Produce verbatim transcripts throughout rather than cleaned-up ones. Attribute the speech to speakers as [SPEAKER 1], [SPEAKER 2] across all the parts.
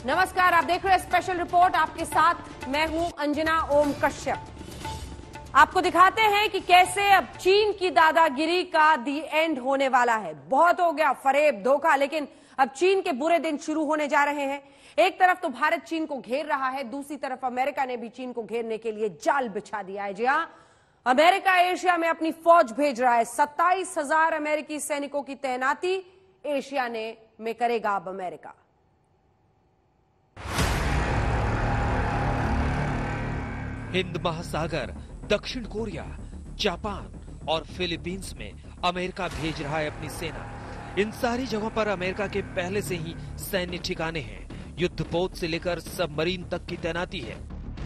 [SPEAKER 1] नमस्कार, आप देख रहे हैं स्पेशल रिपोर्ट। आपके साथ मैं हूं अंजना ओम कश्यप। आपको दिखाते हैं कि कैसे अब चीन की दादागिरी का दी एंड होने वाला है। बहुत हो गया फरेब धोखा, लेकिन अब चीन के बुरे दिन शुरू होने जा रहे हैं। एक तरफ तो भारत चीन को घेर रहा है, दूसरी तरफ अमेरिका ने भी चीन को घेरने के लिए जाल बिछा दिया है। जी हां, अमेरिका एशिया में अपनी फौज भेज रहा है। सत्ताईस हजार अमेरिकी सैनिकों की तैनाती एशिया ने में करेगा अब अमेरिका।
[SPEAKER 2] हिंद महासागर, दक्षिण कोरिया, जापान और फिलीपींस में अमेरिका भेज रहा है अपनी सेना। इन सारी जगहों पर अमेरिका के पहले से ही सैन्य ठिकाने हैं। युद्धपोत से लेकर सबमरीन तक की तैनाती है।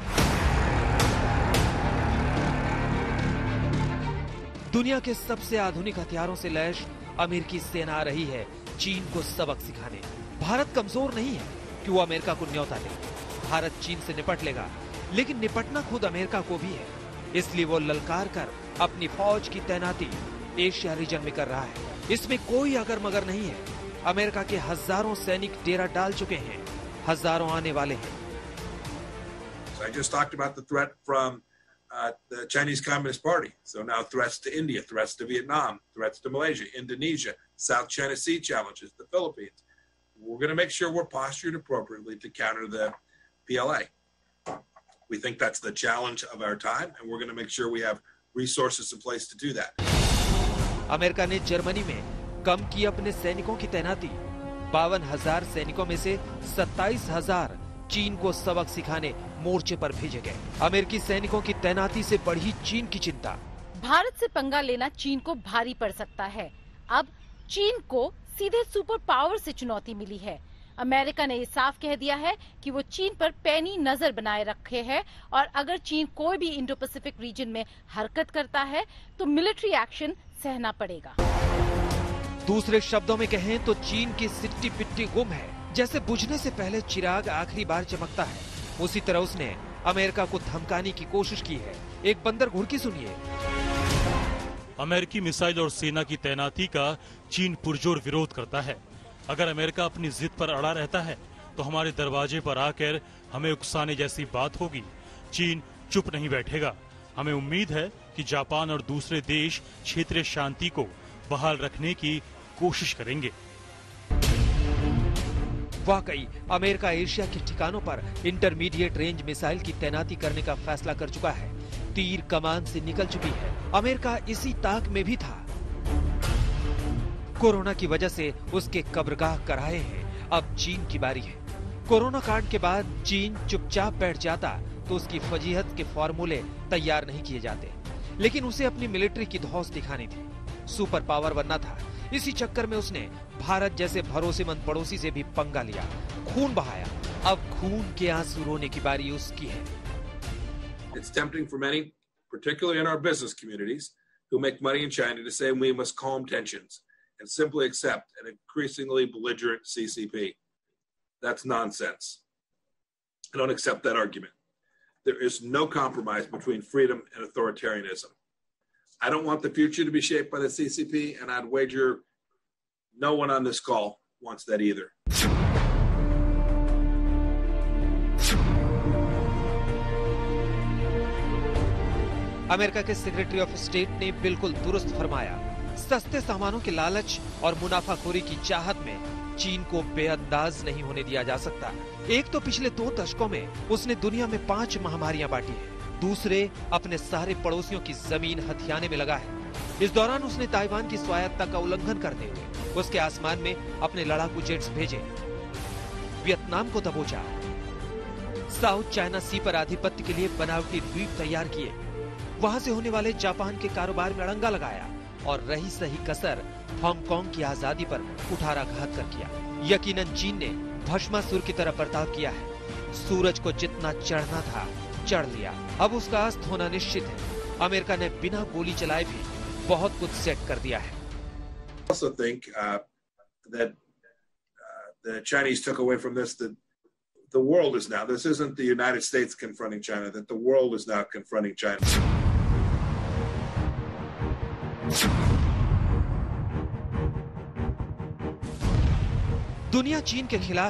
[SPEAKER 2] दुनिया के सबसे आधुनिक हथियारों से लैस अमेरिकी सेना आ रही है चीन को सबक सिखाने। भारत कमजोर नहीं है कि वो अमेरिका को न्योता दे। भारत चीन से निपट लेगा, लेकिन निपटना खुद अमेरिका को भी है। इसलिए वो ललकार कर अपनी फौज की तैनाती एशिया रीजन में कर रहा है। इसमें कोई अगर मगर नहीं है। अमेरिका के हजारों सैनिक डेरा डाल चुके हैं, हजारों आने वाले हैं।
[SPEAKER 3] So I just talked about the threat from uh, the Chinese Communist Party. So now threats to India, threats to Vietnam, threats to Malaysia, Indonesia, South China Sea challenges, the Philippines. We're going to make sure we're postured appropriately to counter the P L A. We think that's the challenge of our time, and we're going to make sure we have resources in place to do that.
[SPEAKER 2] America ने Germany में कम की अपने सैनिकों की तैनाती। बावन हजार सैनिकों में से सत्ताईस हजार चीन को सबक सिखाने मोर्चे पर भेजे गए। अमेरिकी सैनिकों की तैनाती से बढ़ी चीन की चिंता।
[SPEAKER 4] भारत से पंगा लेना चीन को भारी पड़ सकता है। अब चीन को सीधे सुपर पावर से चुनौती मिली है। अमेरिका ने ये साफ कह दिया है कि वो चीन पर पैनी नजर बनाए रखे है और अगर चीन कोई भी इंडो पैसिफिक रीजन में हरकत करता है तो मिलिट्री एक्शन सहना पड़ेगा।
[SPEAKER 2] दूसरे शब्दों में कहें तो चीन की सिट्टी पिट्टी गुम है। जैसे बुझने से पहले चिराग आखिरी बार चमकता है, उसी तरह उसने अमेरिका को धमकाने की कोशिश की है। एक बंदर घुड़की सुनिए।
[SPEAKER 5] अमेरिकी मिसाइल और सेना की तैनाती का चीन पुरजोर विरोध करता है। अगर अमेरिका अपनी जिद पर अड़ा रहता है तो हमारे दरवाजे पर आकर हमें उकसाने जैसी बात होगी। चीन चुप नहीं बैठेगा। हमें उम्मीद है कि जापान और दूसरे देश क्षेत्रीय शांति को बहाल रखने की कोशिश करेंगे।
[SPEAKER 2] वाकई अमेरिका एशिया के ठिकानों पर इंटरमीडिएट रेंज मिसाइल की तैनाती करने का फैसला कर चुका है। तीर कमान से निकल चुकी है। अमेरिका इसी ताक में भी था। कोरोना की वजह से उसके कब्रगाह कराए हैं। अब चीन की बारी है। कोरोना कांड के बाद चीन चुपचाप बैठ जाता तो उसकी फजीहत के फॉर्मूले तैयार नहीं किए जाते, लेकिन उसे अपनी मिलिट्री की धौंस दिखानी थी, सुपर पावर बनना था। इसी चक्कर में उसने भारत जैसे भरोसेमंद पड़ोसी से भी पंगा लिया, खून बहाया। अब खून के आंसू रोने की बारी उसकी है।
[SPEAKER 3] It's tempting for many, particularly in our business communities, who make money in China, to say we must calm tensions and simply accept an increasingly belligerent C C P. That's nonsense. I don't accept that argument. There is no compromise between freedom and authoritarianism. I don't want the future to be shaped by the C C P, and I'd wager no one on this call wants that either.
[SPEAKER 2] America के secretary of state ने बिल्कुल दुरुस्त फरमाया। सस्ते सामानों के लालच और मुनाफाखोरी की चाहत में चीन को बेअंदाज नहीं होने दिया जा सकता। एक तो पिछले दो दशकों में उसने दुनिया में पांच महामारियां बांटी है। दूसरे अपने सारे पड़ोसियों की जमीन हथियाने में लगा है। इस दौरान उसने ताइवान की स्वायत्तता का उल्लंघन करते हुए उसके आसमान में अपने लड़ाकू जेट्स भेजे, वियतनाम को दबोचा, साउथ चाइना सी पर आधिपत्य के लिए बनावटी द्वीप तैयार किए, वहां से होने वाले जापान के कारोबार में अड़ंगा लगाया और रही सही कसर हांगकांग की आजादी पर कुठाराघात कर किया। यकीनन चीन ने भस्मासुर की तरह बर्ताव किया है। सूरज को जितना चढ़ना था चढ़ लिया। अब उसका अस्त होना निश्चित है। अमेरिका ने बिना गोली चलाए भी बहुत कुछ सेट कर दिया है।
[SPEAKER 3] I also think uh, that uh, the Chinese took away from this that the world is now, this isn't the United States confronting China, that the world is now confronting China.
[SPEAKER 2] दुनिया चीन के खिलाफ है,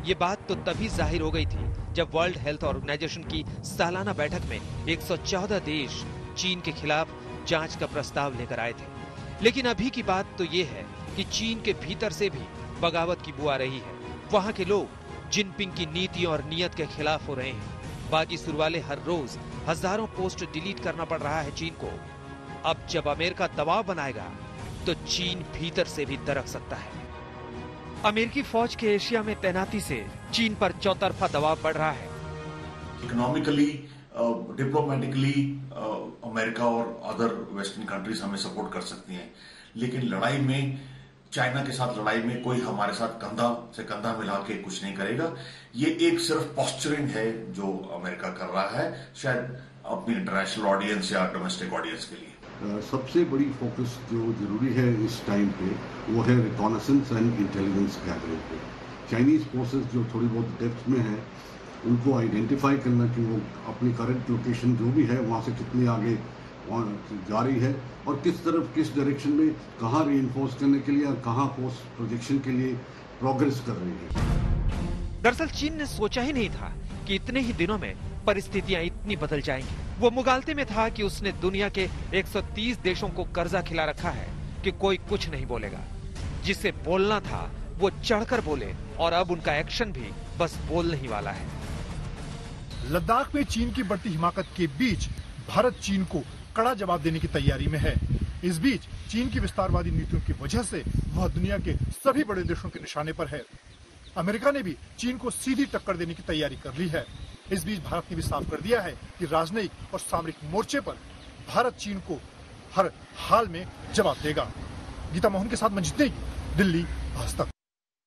[SPEAKER 2] ये बात तो तभी जाहिर हो गई थी जब वर्ल्ड हेल्थ ऑर्गेनाइजेशन की सालाना बैठक में एक सौ चौदह देश चीन के खिलाफ जांच का प्रस्ताव लेकर आए थे। लेकिन अभी की बात तो ये है कि चीन के भीतर से भी बगावत की बू आ रही है। वहाँ के लोग जिनपिंग की नीतियों और नियत के खिलाफ हो रहे हैं। बागी सुर वाले हर रोज हजारों पोस्ट डिलीट करना पड़ रहा है चीन को। अब जब अमेरिका दबाव बनाएगा तो चीन भीतर से भी दरक सकता है। अमेरिकी फौज के एशिया में तैनाती से चीन पर चौतरफा दबाव बढ़ रहा है।
[SPEAKER 6] इकोनॉमिकली, डिप्लोमेटिकली अमेरिका और अदर वेस्टर्न कंट्रीज हमें सपोर्ट कर सकती हैं, लेकिन लड़ाई में, चाइना के साथ लड़ाई में कोई हमारे साथ कंधा से कंधा मिला के कुछ नहीं करेगा। ये एक सिर्फ पॉस्चरिंग है जो अमेरिका कर रहा है, शायद अपनी इंटरनेशनल ऑडियंस या डोमेस्टिक ऑडियंस के लिए।
[SPEAKER 7] Uh, सबसे बड़ी फोकस जो जरूरी है इस टाइम पे वो है रिकॉनेसेंस एंड इंटेलिजेंस गैदरिंग पे। चाइनीज फोर्सेस जो थोड़ी बहुत डेप्थ में है उनको आइडेंटिफाई करना कि वो अपनी करंट लोकेशन जो भी है वहाँ से कितनी आगे जा रही है और किस तरफ, किस डायरेक्शन में कहाँ रीइंफोर्स करने के लिए और कहाँ फोर्स प्रोजेक्शन के लिए प्रोग्रेस कर रही है।
[SPEAKER 2] दरअसल चीन ने सोचा ही नहीं था कि इतने ही दिनों में परिस्थितियां इतनी बदल जाएंगी। वो मुगालते में था कि उसने दुनिया के एक सौ तीस देशों को कर्जा खिला रखा है कि कोई कुछ नहीं बोलेगा। जिसे बोलना था वो चढ़कर बोले और अब उनका एक्शन भी बस बोलने ही वाला है।
[SPEAKER 8] लद्दाख में चीन की बढ़ती हिमाकत के बीच भारत चीन को कड़ा जवाब देने की तैयारी में है। इस बीच चीन की विस्तारवादी नीतियों की वजह से वह दुनिया के सभी बड़े देशों के निशाने पर है। अमेरिका ने भी चीन को सीधी टक्कर देने की तैयारी कर ली है। इस बीच भारत ने भी साफ कर दिया है कि राजनयिक और सामरिक मोर्चे पर भारत चीन को हर हाल में जवाब देगा। गीता मोहन के साथ मंजित नेगी, दिल्ली, आज तक।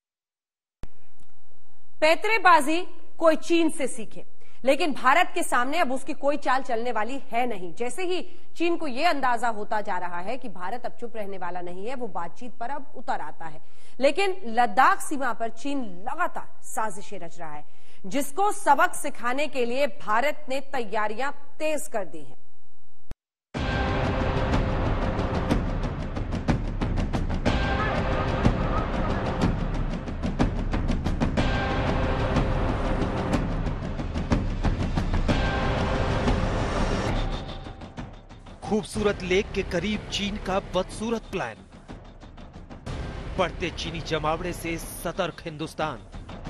[SPEAKER 1] पैतरेबाजी कोई चीन से सीखे, लेकिन भारत के सामने अब उसकी कोई चाल चलने वाली है नहीं। जैसे ही चीन को यह अंदाजा होता जा रहा है कि भारत अब चुप रहने वाला नहीं है, वो बातचीत पर अब उतर आता है। लेकिन लद्दाख सीमा पर चीन लगातार साजिशें रच रहा है, जिसको सबक सिखाने के लिए भारत ने तैयारियां तेज कर दी हैं।
[SPEAKER 2] खूबसूरत लेक के करीब चीन का बदसूरत प्लान। बढ़ते चीनी जमावड़े से सतर्क हिंदुस्तान।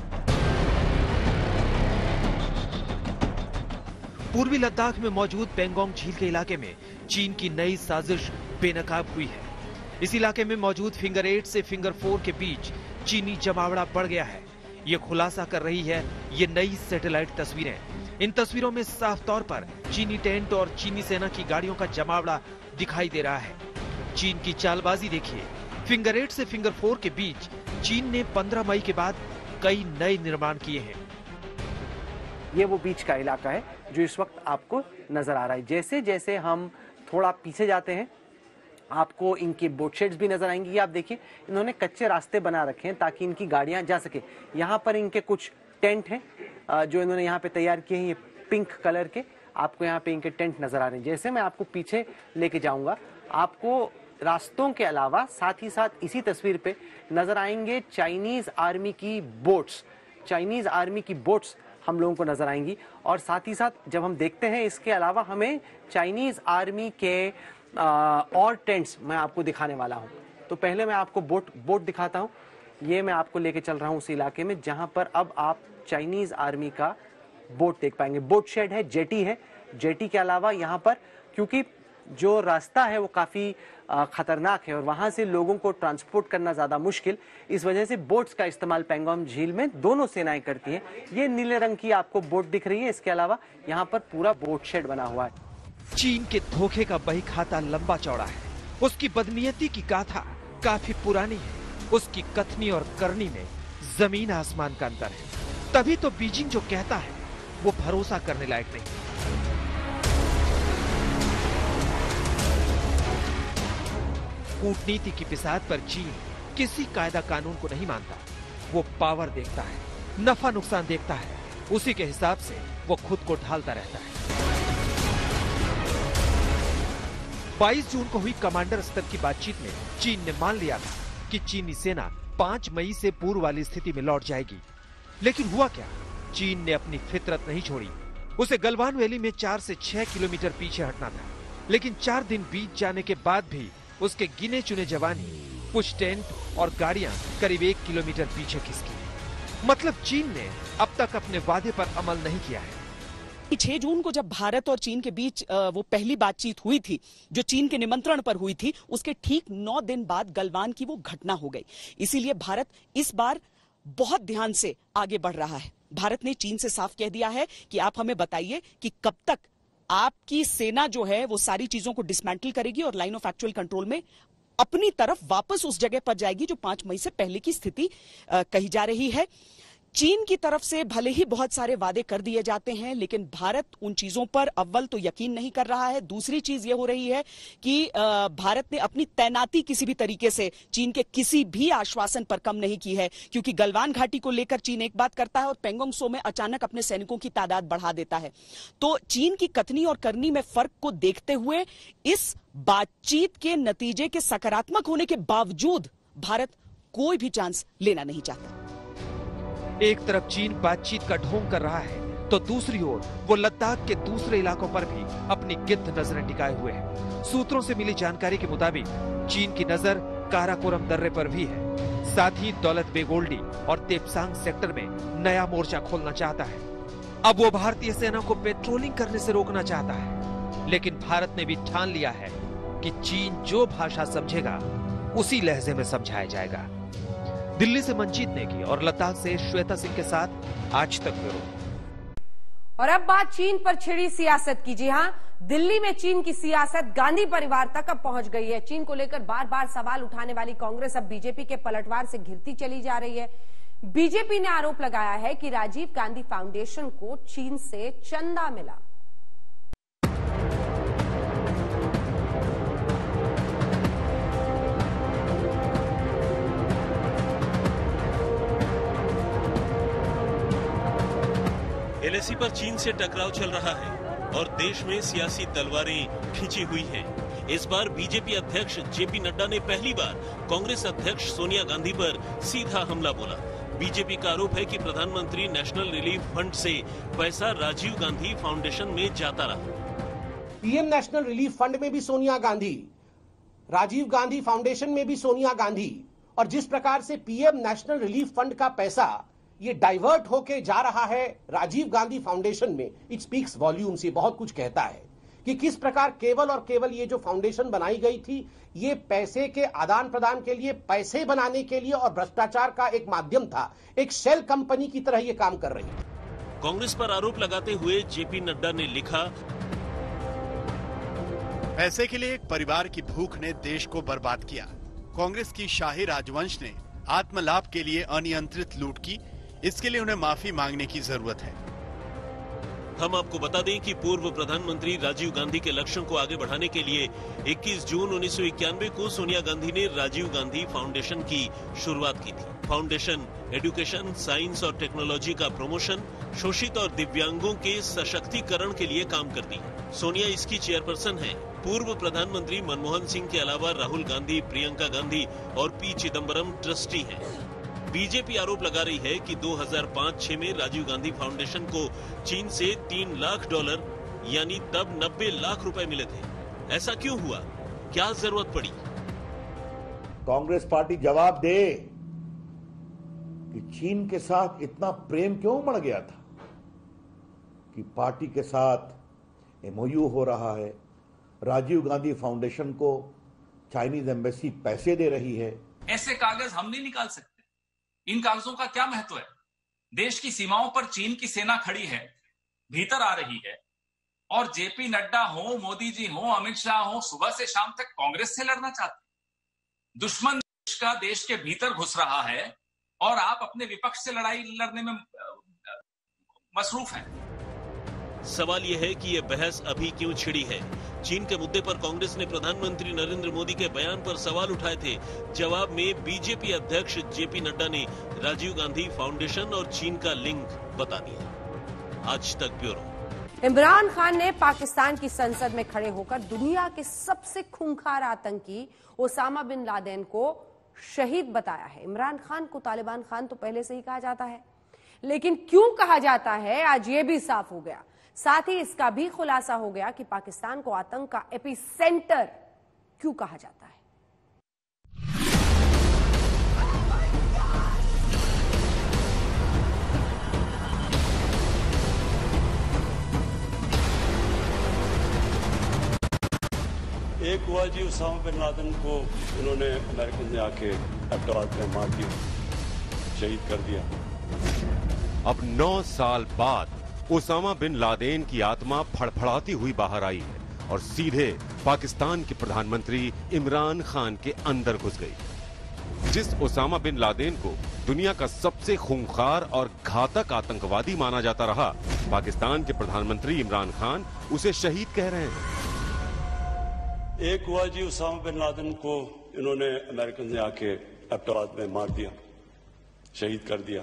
[SPEAKER 2] पूर्वी लद्दाख में मौजूद पेंगोंग झील के इलाके में चीन की नई साजिश बेनकाब हुई है। इस इलाके में मौजूद फिंगर एट से फिंगर फोर के बीच चीनी जमावड़ा बढ़ गया है। ये खुलासा कर रही है ये नई सैटेलाइट तस्वीरें। इन तस्वीरों में साफ तौर पर चीनी टेंट और चीनी सेना की गाड़ियों का जमावड़ा दिखाई दे रहा है। चीन की चालबाजी देखिए। फिंगर एट से फिंगर फोर के बीच चीन ने पंद्रह मई के बाद कई नए निर्माण किए हैं।
[SPEAKER 9] ये वो बीच का इलाका है जो इस वक्त आपको नजर आ रहा है। जैसे जैसे हम थोड़ा पीछे जाते हैं आपको इनके बोट शेड्स भी नजर आएंगी। आप देखिए इन्होंने कच्चे रास्ते बना रखे हैं ताकि इनकी गाड़ियां जा सके। यहाँ पर इनके कुछ टेंट हैं जो इन्होंने यहाँ पे तैयार किए हैं, ये पिंक कलर के। आपको यहाँ पे इनके टेंट नजर आ रहे हैं। जैसे मैं आपको पीछे लेके जाऊंगा आपको रास्तों के अलावा साथ ही साथ इसी तस्वीर पे नजर आएंगे चाइनीज आर्मी की बोट्स। चाइनीज आर्मी की बोट्स हम लोगों को नजर आएंगी और साथ ही साथ जब हम देखते हैं इसके अलावा हमें चाइनीज आर्मी के आ, और टेंट्स मैं आपको दिखाने वाला हूं। तो पहले मैं आपको बोट बोट दिखाता हूं। ये मैं आपको लेके चल रहा हूं उस इलाके में जहां पर अब आप चाइनीज आर्मी का बोट देख पाएंगे। बोट शेड है, जेटी है। जेटी के अलावा यहाँ पर क्योंकि जो रास्ता है वो काफी खतरनाक है और वहां से लोगों को ट्रांसपोर्ट करना ज्यादा मुश्किल, इस वजह से बोट्स का इस्तेमाल पेंगोंग झील में दोनों सेनाएं करती हैं। ये नीले रंग की आपको बोट दिख रही है। इसके अलावा यहाँ पर पूरा बोट शेड बना हुआ है।
[SPEAKER 2] चीन के धोखे का बही खाता लंबा चौड़ा है। उसकी बदनीयती की गाथा काफी पुरानी है। उसकी कथनी और करनी में जमीन आसमान का अंतर है। तभी तो बीजिंग जो कहता है वो भरोसा करने लायक नहीं। कूटनीति की पिसाद पर चीन किसी कायदा कानून को नहीं मानता। वो पावर देखता है, नफा नुकसान देखता है, उसी के हिसाब से वो खुद को ढालता रहता है। बाईस जून को हुई कमांडर स्तर की बातचीत में चीन ने मान लिया था कि चीनी सेना पांच मई से पूर्व वाली स्थिति में लौट जाएगी। लेकिन हुआ क्या? चीन ने अपनी फितरत नहीं छोड़ी। उसे गलवान वैली में चार से छह किलोमीटर पीछे हटना था, लेकिन चार दिन बीत जाने के बाद भी उसके गिने चुने जवान ही पुश टेंट और गाड़ियां करीब एक किलोमीटर पीछे खिसकी। मतलब चीन ने अब तक अपने वादे पर अमल नहीं किया है।
[SPEAKER 10] छह जून को जब भारत और चीन के बीच वो पहली बातचीत हुई थी, जो चीन के निमंत्रण पर हुई थी, उसके ठीक नौ दिन बाद गलवान की वो घटना हो गई। इसीलिए भारत इस बार बहुत ध्यान से आगे बढ़ रहा है। भारत ने चीन से साफ कह दिया है कि आप हमें बताइए कि कब तक आपकी सेना जो है वो सारी चीजों को डिसमेंटल करेगी और लाइन ऑफ एक्चुअल कंट्रोल में अपनी तरफ वापस उस जगह पर जाएगी जो पांच मई से पहले की स्थिति कही जा रही है। चीन की तरफ से भले ही बहुत सारे वादे कर दिए जाते हैं, लेकिन भारत उन चीजों पर अव्वल तो यकीन नहीं कर रहा है। दूसरी चीज ये हो रही है कि भारत ने अपनी तैनाती किसी भी तरीके से चीन के किसी भी आश्वासन पर कम नहीं की है, क्योंकि गलवान घाटी को लेकर चीन एक बात करता है और पेंगोंग त्सो में अचानक अपने सैनिकों की तादाद बढ़ा देता है। तो चीन की कथनी और करनी में फर्क को देखते हुए इस बातचीत के नतीजे के सकारात्मक होने के बावजूद भारत कोई भी चांस लेना नहीं चाहता।
[SPEAKER 2] एक तरफ चीन बातचीत का ढोंग कर रहा है, तो दूसरी ओर वो लद्दाख के दूसरे इलाकों पर भी अपनी गिद्ध नजरें टिकाए हुए है। सूत्रों से मिली जानकारी के मुताबिक चीन की नजर काराकोरम दर्रे पर भी है। साथ ही दौलत बेग ओल्डी और तेपसांग सेक्टर में नया मोर्चा खोलना चाहता है। अब वो भारतीय सेना को पेट्रोलिंग करने से रोकना चाहता है, लेकिन भारत ने भी ठान लिया है कि चीन जो भाषा समझेगा उसी लहजे में समझाया जाएगा। दिल्ली से मंजीत नेगी और लद्दाख से श्वेता सिंह के साथ आज तक ब्यूरो।
[SPEAKER 1] और अब बात चीन पर छिड़ी सियासत की। जी हां, दिल्ली में चीन की सियासत गांधी परिवार तक अब पहुंच गई है। चीन को लेकर बार बार सवाल उठाने वाली कांग्रेस अब बीजेपी के पलटवार से घिरती चली जा रही है। बीजेपी ने आरोप लगाया है कि राजीव गांधी फाउंडेशन को चीन से चंदा मिला।
[SPEAKER 11] एलएसी पर चीन से टकराव चल रहा है और देश में सियासी तलवारें खिंची हुई हैं। इस बार बीजेपी अध्यक्ष जेपी नड्डा ने पहली बार कांग्रेस अध्यक्ष सोनिया गांधी पर सीधा हमला बोला। बीजेपी का आरोप है कि प्रधानमंत्री नेशनल रिलीफ फंड से पैसा राजीव गांधी फाउंडेशन में जाता रहा।
[SPEAKER 12] पीएम नेशनल रिलीफ फंड में भी सोनिया गांधी, राजीव गांधी फाउंडेशन में भी सोनिया गांधी, और जिस प्रकार से पीएम नेशनल रिलीफ फंड का पैसा ये डाइवर्ट होके जा रहा है राजीव गांधी फाउंडेशन में, इट स्पीक्स वॉल्यूम्स। ये बहुत कुछ कहता है कि किस प्रकार केवल और केवल ये जो फाउंडेशन बनाई गई थी, ये पैसे के आदान प्रदान के लिए, पैसे बनाने के लिए और भ्रष्टाचार का एक माध्यम था। एक शेल कंपनी की तरह ये काम कर रही है।
[SPEAKER 11] कांग्रेस पर आरोप लगाते हुए जेपी नड्डा ने लिखा,
[SPEAKER 13] पैसे के लिए एक परिवार की भूख ने देश को बर्बाद किया। कांग्रेस की शाही राजवंश ने आत्मलाभ के लिए अनियंत्रित लूट की। इसके लिए उन्हें माफी मांगने की जरूरत है।
[SPEAKER 11] हम आपको बता दें कि पूर्व प्रधानमंत्री राजीव गांधी के लक्ष्यों को आगे बढ़ाने के लिए इक्कीस जून उन्नीस सौ इक्यानवे को सोनिया गांधी ने राजीव गांधी फाउंडेशन की शुरुआत की थी। फाउंडेशन एजुकेशन, साइंस और टेक्नोलॉजी का प्रमोशन, शोषित और दिव्यांगों के सशक्तिकरण के लिए काम करती है। सोनिया इसकी चेयरपर्सन है। पूर्व प्रधानमंत्री मनमोहन सिंह के अलावा राहुल गांधी, प्रियंका गांधी और पी चिदम्बरम ट्रस्टी हैं। बीजेपी आरोप लगा रही है कि दो हज़ार पाँच छह में राजीव गांधी फाउंडेशन को चीन से तीन लाख डॉलर यानी तब नब्बे लाख रुपए मिले थे। ऐसा क्यों हुआ? क्या जरूरत पड़ी?
[SPEAKER 14] कांग्रेस पार्टी जवाब दे कि चीन के साथ इतना प्रेम क्यों बढ़ गया था कि पार्टी के साथ एमओयू हो रहा है, राजीव गांधी फाउंडेशन को चाइनीज एम्बेसी पैसे दे रही है।
[SPEAKER 15] ऐसे कागज हम नहीं निकाल सकते। इन कागजों का क्या महत्व है? देश की सीमाओं पर चीन की सेना खड़ी है, भीतर आ रही है, और जेपी नड्डा हो, मोदी जी हो, अमित शाह हो, सुबह से शाम तक कांग्रेस से लड़ना चाहते। दुश्मन देश का देश के भीतर घुस रहा है और आप अपने विपक्ष से लड़ाई लड़ने में मसरूफ हैं।
[SPEAKER 11] सवाल यह है कि यह बहस अभी क्यों छिड़ी है? चीन के मुद्दे पर कांग्रेस ने प्रधानमंत्री नरेंद्र मोदी के बयान पर सवाल उठाए थे। जवाब में बीजेपी अध्यक्ष जेपी नड्डा ने राजीव गांधी फाउंडेशन और चीन का लिंक बता दिया। आज तक ब्यूरो।
[SPEAKER 1] इमरान खान ने पाकिस्तान की संसद में खड़े होकर दुनिया के सबसे खूंखार आतंकी ओसामा बिन लादेन को शहीद बताया है। इमरान खान को तालिबान खान तो पहले से ही कहा जाता है, लेकिन क्यों कहा जाता है, आज ये भी साफ हो गया। साथ ही इसका भी खुलासा हो गया कि पाकिस्तान को आतंक का एपिसेंटर क्यों कहा जाता है।
[SPEAKER 16] एक हुआ जी उसामा बिन लादेन को उन्होंने अमेरिकन ने आके एबटाबाद में मार दिया, शहीद कर दिया।
[SPEAKER 17] अब नौ साल बाद उसामा बिन लादेन की आत्मा फड़फड़ाती हुई बाहर आई है और सीधे पाकिस्तान के प्रधानमंत्री इमरान खान के अंदर घुस गई। जिस उसामा बिन लादेन को दुनिया का सबसे खूंखार और घातक आतंकवादी माना जाता रहा, पाकिस्तान के प्रधानमंत्री इमरान खान उसे शहीद कह रहे हैं।
[SPEAKER 16] एक हुआ जी उसामा बिन लादेन को इन्होंने अमेरिकन ने आके एबटाबाद में मार दिया, शहीद कर दिया।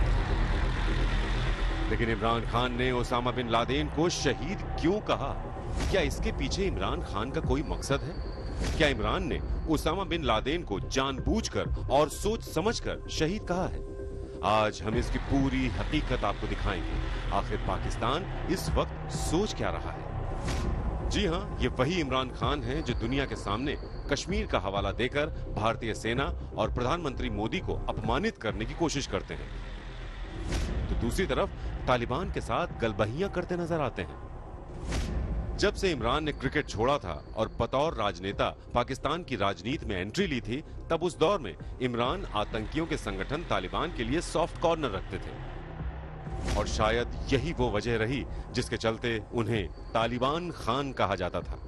[SPEAKER 17] लेकिन इमरान खान ने उसामा बिन लादेन को शहीद क्यों कहा? क्या इसके पीछे इमरान खान का कोई मकसद है? क्या इमरान ने उसामा बिन लादेन को जानबूझकर और सोच समझकर शहीद कहा है? आज हम इसकी पूरी हकीकत आपको दिखाएंगे। आखिर पाकिस्तान इस वक्त सोच क्या रहा है? जी हां, ये वही इमरान खान हैं जो दुनिया के सामने कश्मीर का हवाला देकर भारतीय सेना और प्रधानमंत्री मोदी को अपमानित करने की कोशिश करते हैं, तो दूसरी तरफ तालिबान के साथ गलबहियां करते नजर आते हैं। जब से इमरान ने क्रिकेट छोड़ा था और बतौर राजनेता पाकिस्तान की राजनीति में एंट्री ली थी, तब उस दौर में इमरान आतंकियों के संगठन तालिबान के लिए सॉफ्ट कॉर्नर रखते थे और शायद यही वो वजह रही जिसके चलते उन्हें तालिबान खान कहा जाता था।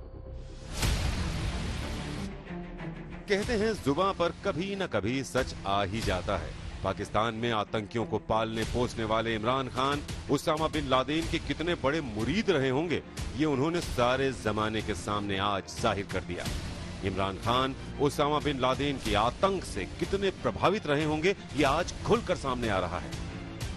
[SPEAKER 17] कहते हैं जुबां पर कभी न कभी सच आ ही जाता है। पाकिस्तान में आतंकियों को पालने पोसने वाले Imran Khan Osama bin Laden के कितने बड़े मुरीद रहे होंगे, ये उन्होंने सारे जमाने के सामने आज जाहिर कर दिया। Imran Khan Osama bin Laden के आतंक से कितने प्रभावित रहे होंगे, ये आज खुलकर सामने आ रहा है।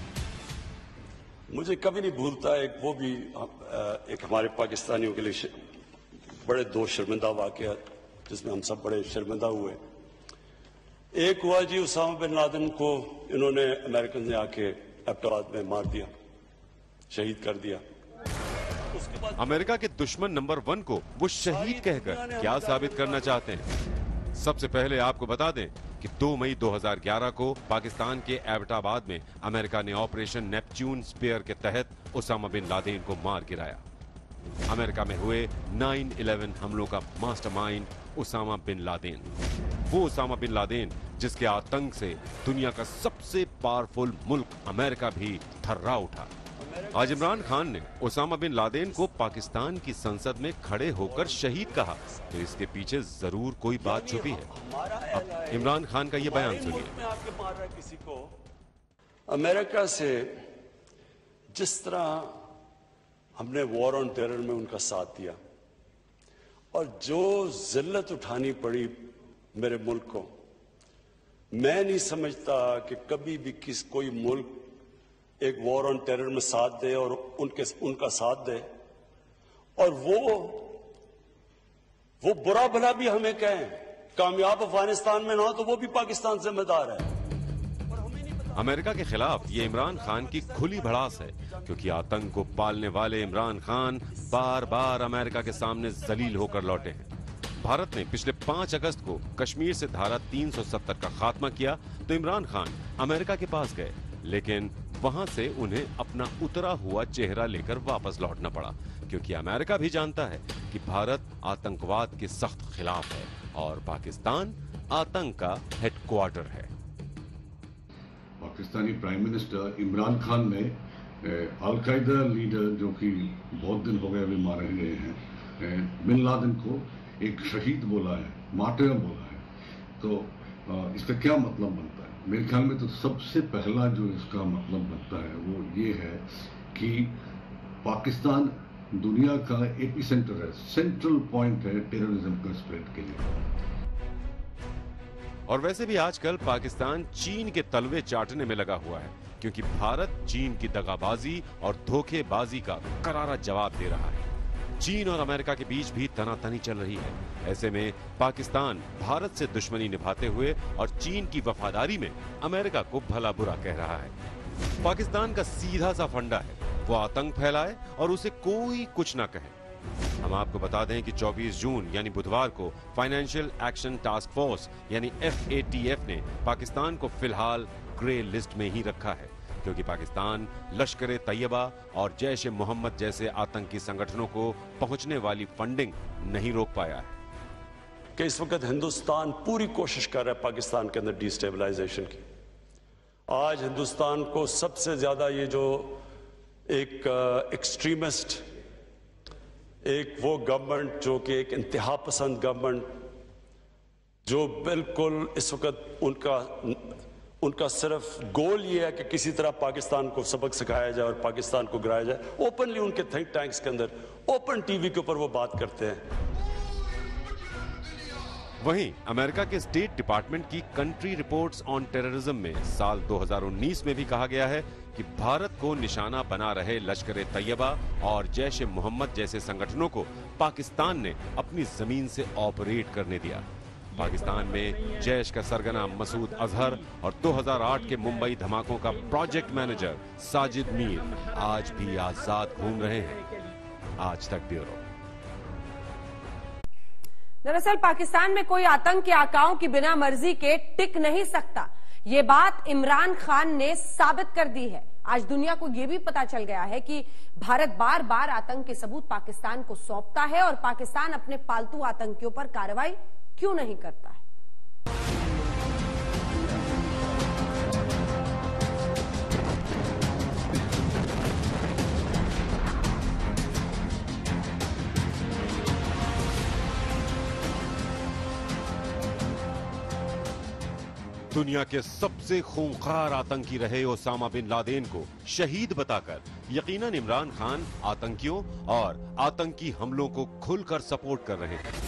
[SPEAKER 16] मुझे कभी नहीं भूलता एक वो भी एक हमारे पाकिस्तानियों के लिए बड़े दो शर्मिंदा वाकया जिसमें हम सब बड़े शर्मिंदा हुए। एक हुआ जी उसामा बिन लादेन को इन्होंने अमेरिकन ने आके एबटाबाद में मार दिया, शहीद कर दिया।
[SPEAKER 17] अमेरिका के दुश्मन नंबर वन को वो शहीद कहकर क्या साबित करना चाहते हैं? सबसे पहले आपको बता दें कि दो मई दो हज़ार ग्यारह को पाकिस्तान के एबटाबाद में अमेरिका ने ऑपरेशन नेपच्यून स्पेयर के तहत उसामा बिन लादेन को मार गिराया। अमेरिका में हुए नाइन इलेवन हमलों का मास्टरमाइंड उसामा बिन लादेन, वो उसामा बिन लादेन जिसके आतंक से दुनिया का सबसे पावरफुल मुल्क अमेरिका भी थर्रा उठा। आज इमरान खान ने उसामा बिन लादेन को पाकिस्तान की संसद में खड़े होकर शहीद कहा, तो इसके पीछे जरूर कोई बात छुपी है। अब इमरान खान का ये बयान सुनिए।
[SPEAKER 16] किसी को अमेरिका से जिस तरह हमने वॉर ऑन टेरर में उनका साथ दिया और जो जिल्लत उठानी पड़ी मेरे मुल्क को, मैं नहीं समझता कि कभी भी किस कोई मुल्क एक वॉर ऑन टेरर में साथ दे और उनके उनका साथ दे और वो वो बुरा भला भी हमें कहें, कामयाब अफगानिस्तान में ना हो तो वो भी पाकिस्तान जिम्मेदार है।
[SPEAKER 17] अमेरिका के खिलाफ ये इमरान खान की खुली भड़ास है, क्योंकि आतंक को पालने वाले इमरान खान बार बार अमेरिका के सामने जलील होकर लौटे हैं। भारत ने पिछले पाँच अगस्त को कश्मीर से धारा तीन सौ सत्तर का खात्मा किया तो इमरान खान अमेरिका के पास गए, लेकिन वहां से उन्हें अपना उतरा हुआ चेहरा लेकर वापस लौटना पड़ा, क्योंकि अमेरिका भी जानता है कि भारत आतंकवाद के सख्त खिलाफ है और पाकिस्तान आतंक का हेडक्वार्टर है।
[SPEAKER 7] पाकिस्तानी प्राइम मिनिस्टर इमरान खान ने अलकायदा लीडर जो कि बहुत दिन हो गए अभी मारे गए हैं बिन लादेन को एक शहीद बोला है, मार्टिर बोला है, तो इसका क्या मतलब बनता है? मेरे ख्याल में तो सबसे पहला जो इसका मतलब बनता है वो ये है कि पाकिस्तान दुनिया का एपिसेंटर है, सेंट्रल पॉइंट है टेररिज्म का स्प्रेड के लिए।
[SPEAKER 17] और वैसे भी आजकल पाकिस्तान चीन के तलवे चाटने में लगा हुआ है, क्योंकि भारत चीन की दगाबाजी और धोखेबाजी का करारा जवाब दे रहा है। चीन और अमेरिका के बीच भी तनातनी चल रही है। ऐसे में पाकिस्तान भारत से दुश्मनी निभाते हुए और चीन की वफादारी में अमेरिका को भला बुरा कह रहा है। पाकिस्तान का सीधा सा फंडा है, वो आतंक फैलाए और उसे कोई कुछ ना कहे। हम आपको बता दें कि चौबीस जून यानी बुधवार को फाइनेंशियल एक्शन टास्क फोर्स यानी एफ ए टी एफ ने पाकिस्तान को फिलहाल ग्रे लिस्ट में ही रखा है, क्योंकि पाकिस्तान लश्कर तैयबा और जैश ए मोहम्मद जैसे आतंकी संगठनों को पहुंचने वाली फंडिंग नहीं रोक पाया है।
[SPEAKER 16] कि इस वक्त हिंदुस्तान पूरी कोशिश कर रहा है पाकिस्तान के अंदर डिस्टेबलाइजेशन की। आज हिंदुस्तान को सबसे ज्यादा ये जो एक एक्सट्रीमिस्ट, एक वो गवर्नमेंट जो कि एक इंतहा पसंद गवर्नमेंट, जो बिल्कुल इस वक्त उनका उनका सिर्फ गोल ये है कि किसी तरह पाकिस्तान को सबक सिखाया जाए और पाकिस्तान को गिराया जाए। ओपनली उनके थिंक टैंक्स के अंदर, ओपन टीवी के ऊपर वो बात करते हैं।
[SPEAKER 17] वहीं अमेरिका के स्टेट डिपार्टमेंट की कंट्री रिपोर्ट्स ऑन टेररिज्म में साल दो हज़ार उन्नीस में भी कहा गया है कि भारत को निशाना बना रहे लश्कर तैयबा और जैश ए मोहम्मद जैसे संगठनों को पाकिस्तान ने अपनी जमीन से ऑपरेट करने दिया। पाकिस्तान में जैश का सरगना मसूद अजहर और दो हज़ार आठ के मुंबई धमाकों का प्रोजेक्ट मैनेजर साजिद मीर आज भी आजाद घूम रहे हैं। आज तक ब्यूरो।
[SPEAKER 1] दरअसल पाकिस्तान में कोई आतंक के आकाओं की बिना मर्जी के टिक नहीं सकता, ये बात इमरान खान ने साबित कर दी है। आज दुनिया को यह भी पता चल गया है कि भारत बार बार आतंक के सबूत पाकिस्तान को सौंपता है और पाकिस्तान अपने पालतू आतंकियों पर कार्रवाई क्यों नहीं करता है।
[SPEAKER 17] दुनिया के सबसे खूंखार आतंकी रहे ओसामा बिन लादेन को शहीद बताकर यकीनन इमरान खान आतंकियों और आतंकी हमलों को खुलकर सपोर्ट कर रहे हैं।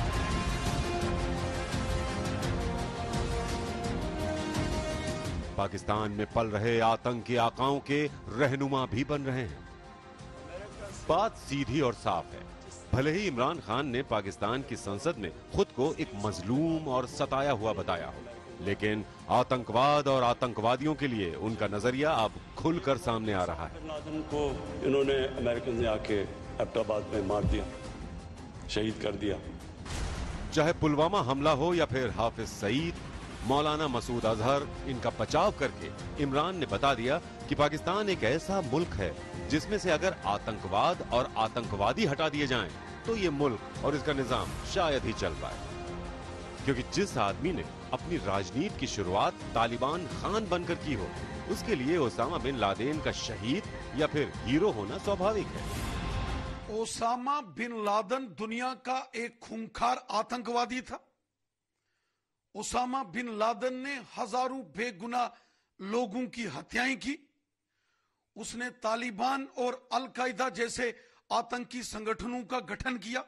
[SPEAKER 17] पाकिस्तान में पल रहे आतंकी आकाओं के रहनुमा भी बन रहे हैं। बात सीधी और साफ है, भले ही इमरान खान ने पाकिस्तान की संसद में खुद को एक मजलूम और सताया हुआ बताया हो, लेकिन आतंकवाद और आतंकवादियों के लिए उनका नजरिया अब खुलकर सामने आ रहा है।
[SPEAKER 16] लादेन को इन्होंने अमेरिकन ने आके एबटाबाद में मार दिया, शहीद कर दिया।
[SPEAKER 17] चाहे पुलवामा हमला हो या फिर हाफिज सईद, मौलाना मसूद अजहर, इनका बचाव करके इमरान ने बता दिया कि पाकिस्तान एक ऐसा मुल्क है जिसमें से अगर आतंकवाद और आतंकवादी हटा दिए जाएं, तो ये मुल्क और इसका निजाम शायद ही चल पाए। क्योंकि जिस आदमी ने अपनी राजनीति की शुरुआत तालिबान खान बनकर की हो, उसके लिए ओसामा बिन लादेन का शहीद या फिर हीरो होना स्वाभाविक है।
[SPEAKER 18] ओसामा बिन लादेन दुनिया का एक खूंखार आतंकवादी था। ओसामा बिन लादेन ने हजारों बेगुनाह लोगों की हत्याएं की। उसने तालिबान और अल कायदा जैसे आतंकी संगठनों का गठन किया।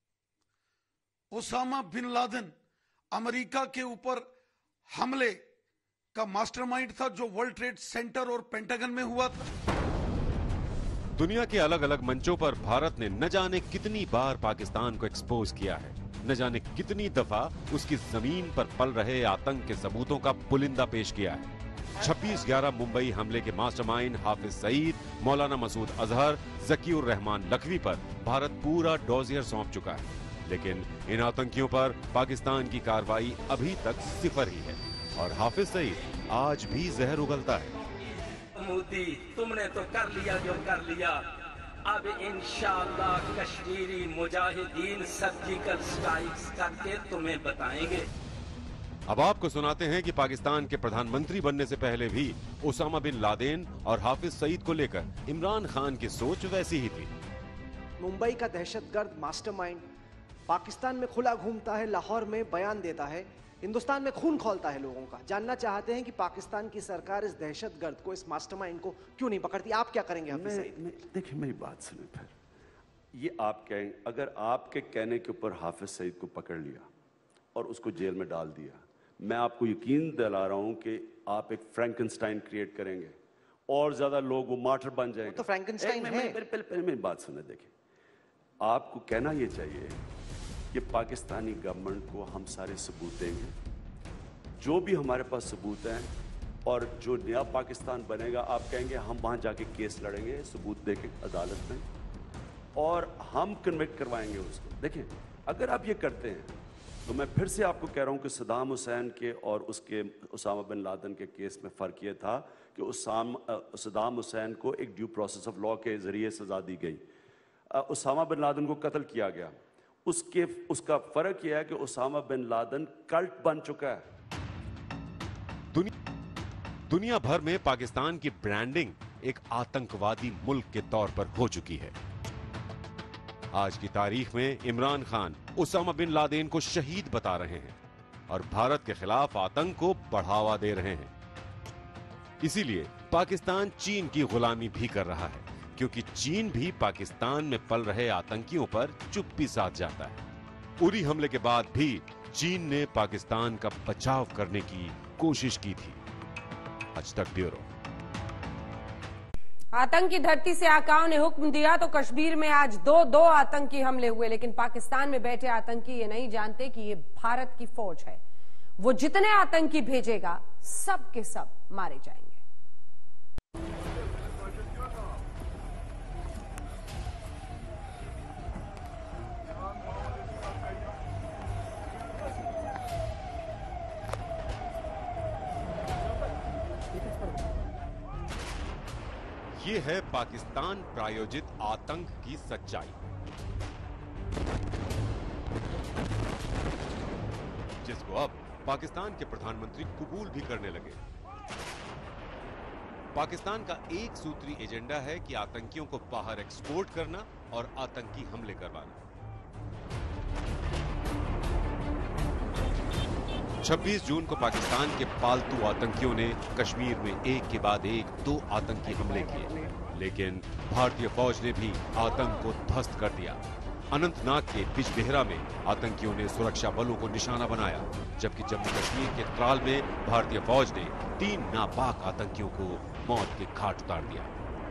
[SPEAKER 18] ओसामा बिन लादेन अमेरिका के ऊपर हमले का मास्टरमाइंड था, जो वर्ल्ड ट्रेड सेंटर और पेंटागन में हुआ था।
[SPEAKER 17] दुनिया के अलग अलग मंचों पर भारत ने न जाने कितनी बार पाकिस्तान को एक्सपोज किया है, न जाने कितनी दफा उसकी जमीन पर पल रहे आतंक के सबूतों का पुलिंदा पेश किया है। छब्बीस ग्यारह मुंबई हमले के मास्टरमाइंड हाफिज सईद, मौलाना मसूद अजहर, जकीउर रहमान लखवी पर भारत पूरा डोजियर सौंप चुका है, लेकिन इन आतंकियों पर पाकिस्तान की कार्रवाई अभी तक सिफर ही है और हाफिज सईद आज भी जहर उगलता है।
[SPEAKER 19] मोदी, तुमने तो कर लिया जो कर लिया, अब इंशाअल्लाह कश्मीरी मुजाहिदीन सर्जिकल स्ट्राइक्स करके तुम्हें बताएंगे।
[SPEAKER 17] अब आपको सुनाते हैं कि पाकिस्तान के प्रधानमंत्री बनने से पहले भी ओसामा बिन लादेन और हाफिज सईद को लेकर इमरान खान की सोच वैसी ही थी।
[SPEAKER 20] मुंबई का दहशतगर्द मास्टरमाइंड पाकिस्तान में खुला घूमता है, लाहौर में बयान देता है, हिंदुस्तान में खून खौलता है लोगों का। जानना चाहते हैं कि पाकिस्तान की सरकार इस दहशतगर्द को, इस मास्टरमाइंड को क्यों नहीं पकड़ती। आप क्या करेंगे हाफिज सईद?
[SPEAKER 16] देखिए मेरी बात सुनिए, फिर ये आप कहें, अगर आपके कहने के ऊपर हाफिज सईद को पकड़ लिया और उसको जेल में डाल दिया, मैं आपको यकीन दिला रहा हूं कि आप एक फ्रैंकनस्टाइन क्रिएट करेंगे और ज्यादा लोग वो मार्टर बन जाएंगे।
[SPEAKER 20] तो फ्रैंकनस्टाइन है।
[SPEAKER 16] पहले पहले पहले मेरी बात सुने। देखिए, आपको कहना ये चाहिए कि पाकिस्तानी गवर्नमेंट को हम सारे सबूत देंगे, जो भी हमारे पास सबूत हैं और जो नया पाकिस्तान बनेगा आप कहेंगे हम वहाँ जाके केस लड़ेंगे सबूत देके अदालत में और हम कन्विक्ट करवाएंगे उसको। देखिए, अगर आप ये करते हैं तो मैं फिर से आपको कह रहा हूँ कि सद्दाम हुसैन के और उसके उसामा बिन लादेन के केस में फ़र्क ये था कि उसाम सद्दाम हुसैन को एक ड्यू प्रोसेस ऑफ लॉ के ज़रिए सज़ा दी गई, उसामा बिन लादेन को कत्ल किया गया। उसके उसका फ़र्क यह है कि उसामा बिन लादेन कल्ट बन चुका है।
[SPEAKER 17] दुनिया, दुनिया भर में पाकिस्तान की ब्रांडिंग एक आतंकवादी मुल्क के तौर पर हो चुकी है। आज की तारीख में Imran Khan Osama bin Laden को शहीद बता रहे हैं और भारत के खिलाफ आतंक को बढ़ावा दे रहे हैं। इसीलिए पाकिस्तान चीन की गुलामी भी कर रहा है, क्योंकि चीन भी पाकिस्तान में पल रहे आतंकियों पर चुप्पी साध जाता है। उरी हमले के बाद भी चीन ने पाकिस्तान का बचाव करने की कोशिश की थी। आज तक ब्यूरो।
[SPEAKER 1] आतंकी धरती से आकाओं ने हुक्म दिया तो कश्मीर में आज दो दो आतंकी हमले हुए, लेकिन पाकिस्तान में बैठे आतंकी ये नहीं जानते कि ये भारत की फौज है। वो जितने आतंकी भेजेगा सब के सब मारे जाएंगे।
[SPEAKER 17] ये है पाकिस्तान प्रायोजित आतंक की सच्चाई, जिसको अब पाकिस्तान के प्रधानमंत्री कबूल भी करने लगे। पाकिस्तान का एक सूत्री एजेंडा है कि आतंकियों को बाहर एक्सपोर्ट करना और आतंकी हमले करवाना। छब्बीस जून को पाकिस्तान के पालतू आतंकियों ने कश्मीर में एक के बाद एक दो आतंकी हमले किए, लेकिन भारतीय फौज ने भी आतंक को ध्वस्त कर दिया। अनंतनाग के बिजबेहरा में आतंकियों ने सुरक्षा बलों को निशाना बनाया, जबकि जम्मू कश्मीर के त्राल में भारतीय फौज ने तीन नापाक आतंकियों को मौत के घाट उतार दिया।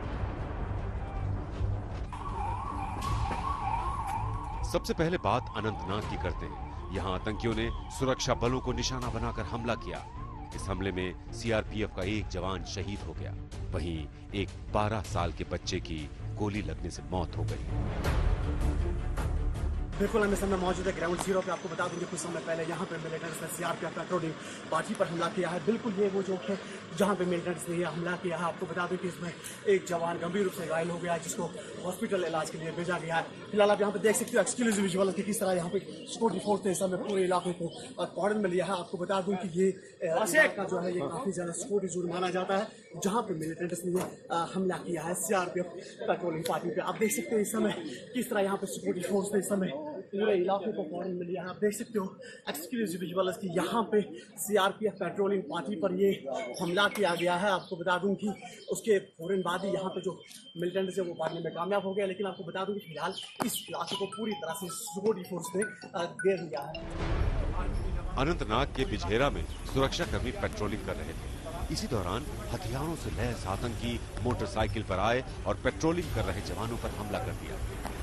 [SPEAKER 17] सबसे पहले बात अनंतनाग की करते हैं। यहां आतंकियों ने सुरक्षा बलों को निशाना बनाकर हमला किया। इस हमले में सीआरपीएफ का एक जवान शहीद हो गया, वहीं एक बारह साल के बच्चे की गोली लगने से मौत हो गई।
[SPEAKER 20] बिल्कुल हम इस समय मौजूद है ग्राउंड जीरो पे। आपको बता दूंगे कुछ समय पहले यहाँ पे मिलिटेंट्स ने सीआरपीएफ पेट्रोलिंग पार्टी पर हमला किया है। बिल्कुल ये वो जो है जहाँ पे मिलिटेंट्स ने ये हमला किया है। आपको बता दूं कि इसमें एक जवान गंभीर रूप से घायल हो गया है, जिसको हॉस्पिटल इलाज के लिए भेजा गया है। फिलहाल आप यहाँ पे देख सकते हो एक्सक्लूसिव विजुअल की किस तरह यहाँ पे सिक्योरिटी फोर्स ने इस समय पूरे इलाके को कॉर्डन में लिया है। आपको बता दूं कि ये इलाका जो है ये काफी ज्यादा सिक्योरिटी जोन माना जाता है, जहाँ पे मिलिटेंट्स ने ये हमला किया है सीआरपीएफ पेट्रोलिंग पार्टी पे। आप देख सकते हो इस समय किस तरह यहाँ पे सिक्योरिटी फोर्स ने इस समय पूरे इलाके को कॉर्डन में लिया है। आप देख सकते हो एक्सक्लूसिव विजुअल्स की यहाँ पे सीआरपीएफ पेट्रोलिंग पार्टी पर ये हमला किया गया है। आपको बता दूं कि उसके फौरन बाद ही यहाँ पे जो मिलिटेंट्स है वो भागने में कामयाब हो गया, लेकिन आपको बता दूं कि फिलहाल इस इलाके को पूरी तरह से सिक्योरिटी फोर्स ने घेर लिया है।
[SPEAKER 17] अनंतनाग के बिजहेरा में सुरक्षा कर्मी पेट्रोलिंग कर रहे थे। इसी दौरान हथियारों से लैस आतंकी मोटरसाइकिल पर आए और पेट्रोलिंग कर रहे जवानों पर हमला कर दिया।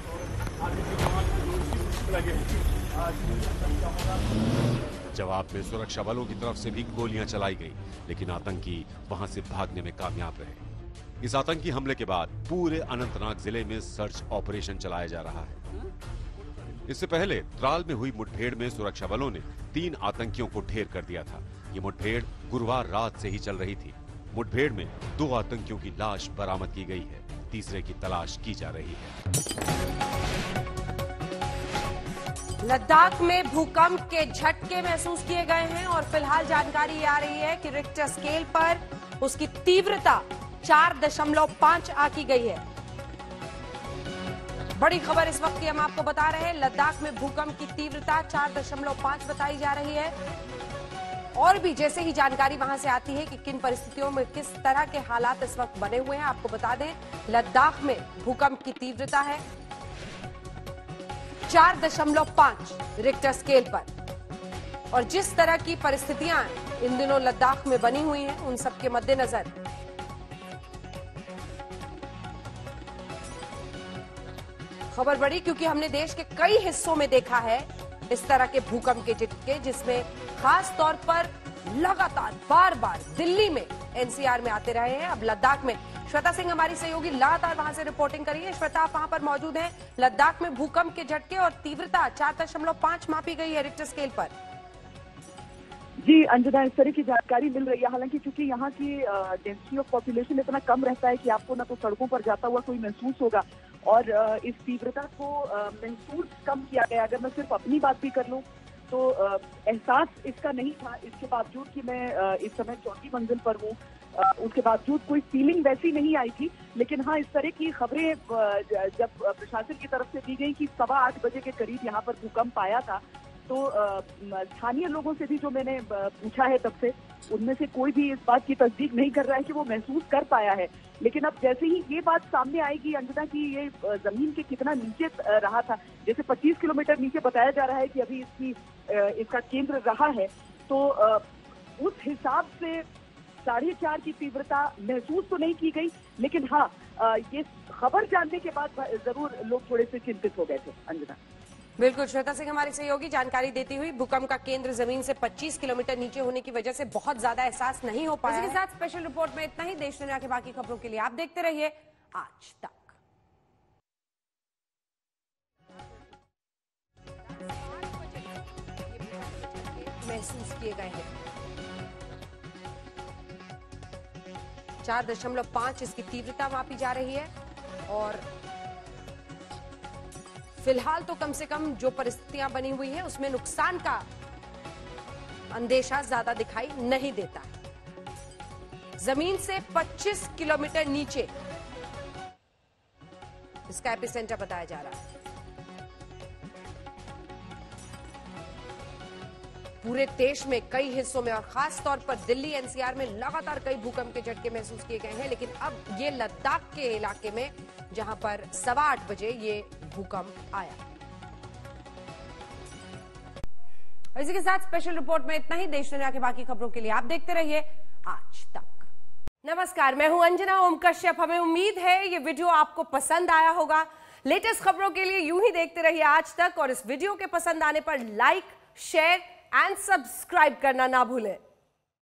[SPEAKER 17] जवाब में सुरक्षा बलों की तरफ से भी गोलियां चलाई गई, लेकिन आतंकी वहां से भागने में कामयाब रहे। इस आतंकी हमले के बाद पूरे अनंतनाग जिले में सर्च ऑपरेशन चलाया जा रहा है। इससे पहले त्राल में हुई मुठभेड़ में सुरक्षा बलों ने तीन आतंकियों को ढेर कर दिया था। ये मुठभेड़ गुरुवार रात से ही चल रही थी। मुठभेड़ में दो आतंकियों की लाश बरामद की गई है, तीसरे की तलाश की जा रही है।
[SPEAKER 1] लद्दाख में भूकंप के झटके महसूस किए गए हैं और फिलहाल जानकारी आ रही है कि रिक्टर स्केल पर उसकी तीव्रता चार दशमलव पांच आंकी गई है। बड़ी खबर इस वक्त की हम आपको बता रहे हैं। लद्दाख में भूकंप की तीव्रता चार दशमलव पांच बताई जा रही है। और भी जैसे ही जानकारी वहां से आती है कि किन परिस्थितियों में किस तरह के हालात इस वक्त बने हुए हैं, आपको बता दें लद्दाख में भूकंप की तीव्रता है चार दशमलव पांच रिक्टर स्केल पर। और जिस तरह की परिस्थितियां इन दिनों लद्दाख में बनी हुई हैं, उन सबके मद्देनजर खबर बढ़ी, क्योंकि हमने देश के कई हिस्सों में देखा है इस तरह के भूकंप के झटके, जिसमें खास तौर पर लगातार बार बार दिल्ली में एनसीआर में आते रहे हैं। अब लद्दाख में श्वेता सिंह हमारी सहयोगी लगातार वहां से रिपोर्टिंग करी है। श्वेता, आप वहां पर मौजूद हैं। लद्दाख में भूकंप के झटके और तीव्रता चार दशमलव पांच मापी गई है रिक्टर स्केल पर।
[SPEAKER 21] जी अंजना, इस तरह की जानकारी मिल रही है। हालांकि चूंकि यहाँ की डेंसिटी ऑफ पॉपुलेशन इतना कम रहता है कि आपको ना तो सड़कों पर जाता हुआ कोई महसूस होगा और इस तीव्रता को महसूस कम किया गया। अगर मैं सिर्फ अपनी बात भी कर लूं तो एहसास इसका नहीं था, इसके बावजूद कि मैं इस समय चौथी मंजिल पर हूँ, उसके बावजूद कोई फीलिंग वैसी नहीं आई थी। लेकिन हाँ, इस तरह की खबरें जब प्रशासन की तरफ से दी गई कि सवा आठ बजे के करीब यहाँ पर भूकंप आया था, तो स्थानीय लोगों से भी जो मैंने पूछा है तब से, उनमें से कोई भी इस बात की तस्दीक नहीं कर रहा है कि वो महसूस कर पाया है। लेकिन अब जैसे ही ये बात सामने आएगी अंजना की ये जमीन के कितना नीचे रहा था, जैसे पच्चीस किलोमीटर नीचे बताया जा रहा है कि अभी इसकी इसका केंद्र रहा है, तो उस हिसाब से साढ़े चार की तीव्रता महसूस तो नहीं की गई। लेकिन हाँ, ये खबर जानने के बाद जरूर लोग थोड़े से चिंतित हो गए थे अंजना।
[SPEAKER 1] बिल्कुल, श्वेता सिंह हमारी सहयोगी जानकारी देती हुई। भूकंप का केंद्र जमीन से पच्चीस किलोमीटर नीचे होने की वजह से बहुत ज्यादा एहसास नहीं हो पाया। इसी के साथ स्पेशल रिपोर्ट में इतना ही। देश दुनिया के बाकी खबरों के लिए आप देखते रहिए आज तक। महसूस किए गए हैं चार दशमलव पांच इसकी तीव्रता मापी जा रही है और फिलहाल तो कम से कम जो परिस्थितियां बनी हुई है उसमें नुकसान का अंदेशा ज्यादा दिखाई नहीं देता। जमीन से पच्चीस किलोमीटर नीचे इसका एपिसेंटर बताया जा रहा है। पूरे देश में कई हिस्सों में और खास तौर पर दिल्ली एनसीआर में लगातार कई भूकंप के झटके महसूस किए गए हैं। लेकिन अब ये लद्दाख के इलाके में जहां पर सवा आठ बजे ये भूकंप आया। इसी के साथ स्पेशल रिपोर्ट में इतना ही। देश दुनिया के बाकी खबरों के लिए आप देखते रहिए आज तक। नमस्कार, मैं हूं अंजना ओम कश्यप। हमें उम्मीद है ये वीडियो आपको पसंद आया होगा। लेटेस्ट खबरों के लिए यूं ही देखते रहिए आज तक और इस वीडियो के पसंद आने पर लाइक, शेयर एंड सब्सक्राइब करना ना भूलें।